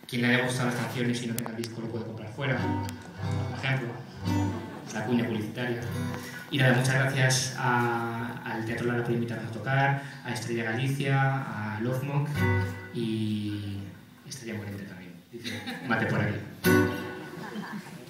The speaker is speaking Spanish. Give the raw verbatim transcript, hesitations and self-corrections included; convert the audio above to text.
quien le haya gustado las canciones y no tenga el disco lo puede comprar fuera, por ejemplo, la cuña publicitaria. Y nada, muchas gracias a, al Teatro Lara por invitarnos a tocar, a Estrella Galicia, a Love Monk y Estrella Morente también. Dice, mate por aquí.